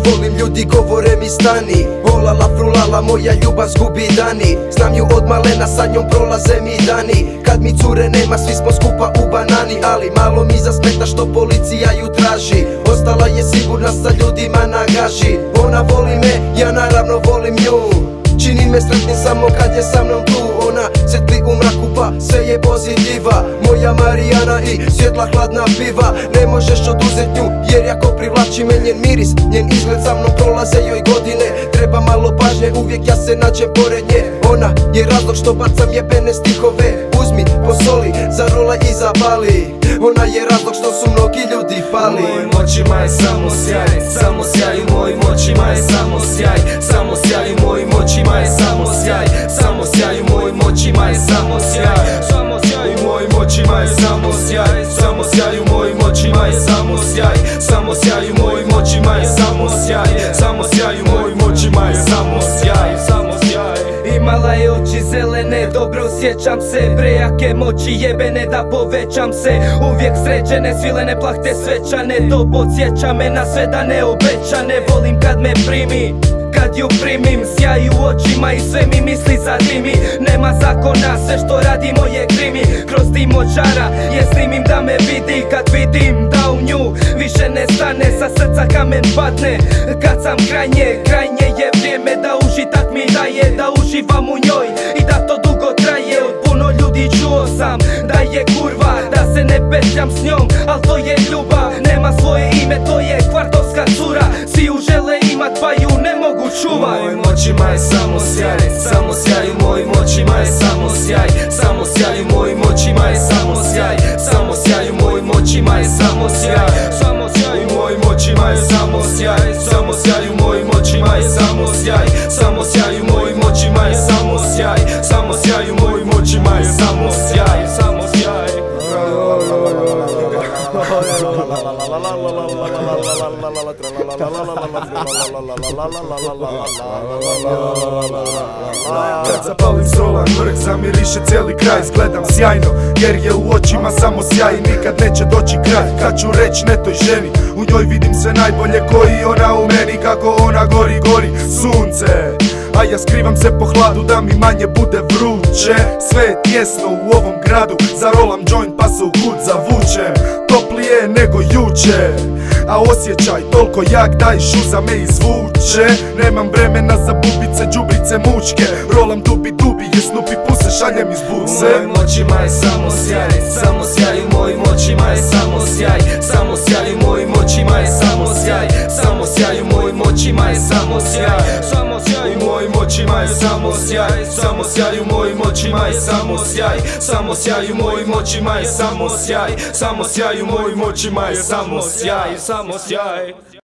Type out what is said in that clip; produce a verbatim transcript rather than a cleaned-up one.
volim, ljudi govore mi stani. Olala frulala, moja ljubav zgubi dani. Znam ju od malena, sa njom prolaze mi dani. Kad mi cure nema, svi smo skupa u banani. Ali malo mi zasmeta što policija ju traži. Ostala je sigurna sa ljudima na gaži. Ona voli me, ja naravno volim nju. Čini me sretnim samo kad je sa mnom tu. Ona svetli u mraku pa sve je pozitiva. Moja Marijana i svjetla hladna piva. Ne možeš oduzet nju jer jako privlači me njen miris. Njen izgled sa mnom prolaze joj godine. Treba malo pažnje, uvijek ja se nađem pored nje. Ona je razlog što bacam jebene stihove. Uzmi, posoli, zarolaj i zabali. Ona je razlog što su mnogi ljudi pali. U mojim očima je samo sjaj, samo sjaj. U mojim očima je samo sjaj, samo sjaj. U mojim očima je samo sjaj, samo sjaj. U mojim očima je samo sjaj, samo sjaj. U mojim očima je samo sjaj, samo sjaj. U mojim očima je samo sjaj, samo sjaj. U mojim očima je samo sjaj, samo sjaj. U mojim očima je samo sjaj, samo sjaj. Imala je oči zelene, dobro sjećam se. Prejake moći jebene da povećam se. Uvijek sređene, svilene plahte svečane. To podsjeća me na sve da ne obećane. Volim kad me primi, kad ju primim. Sjaj u očima i sve mi misli zadimi. Nema zakona, sve što radimo je krimi. Kroz dim od žara je snimim da me vidi. Kad vidim da u nju više ne stane, sa srca kamen padne. Kad sam krajnje, krajnje je vrijeme da užitak mi daje. Da uživam u njoj i da to dugo traje. Od puno ljudi čuo sam da je kurva, da se ne petljam s njom, al to je ljubav. Nema svoje ime, to je kvartovska cura. Svi ju žele imat pa ju ne mogu čuvat. U mojim očima je samo sjaj, samo sjaj. U mojim očima je samo sjaj, samo sjaj. U mojim očima je samo sjaj, samo sjaj. U mojim očima je samo sjaj, samo sjaj. U mojim očima je samo sjaj, samo sjaj. U mojim očima je samo sjaj, samo sjaj. U mojim očima je samo sjaj, samo sjaj. U mojim očima je samo sjaj, samo sjaj. Kad zapalim solan vrh, zamiriše cijeli kraj. Izgledam sjajno jer je u očima samo sjaj. Nikad neće doći kraj, kad ću reć ne toj ženi. U njoj vidim sve najbolje koji ona u meni. Kako ona gori, gori sunce, a ja skrivam se po hladu da mi manje bude vruće. Sve je tjesno u ovom gradu, zarolam joint pa se u kut zavučem. Toplije nego juče, a osjećaj toliko jak da i šuza me izvuče. Nemam vremena za bubice, džubrice, mučke. Rolam dubi dubi, je Snupi puse, šaljem iz buse. U mojim očima je samo sjaj, samo sjaj. U mojim očima je samo sjaj, samo sjaj. U mojim očima je samo sjaj, samo sjaj. U mojim očima je samo sjaj, samo sjaj. U mojim očima je samo sjaj, samo sjaj. U mojim očima je samo sjaj, samo sjaj. U mojim očima je samo sjaj, samo sjaj. U mojim očima je samo sjaj, samo sjaj.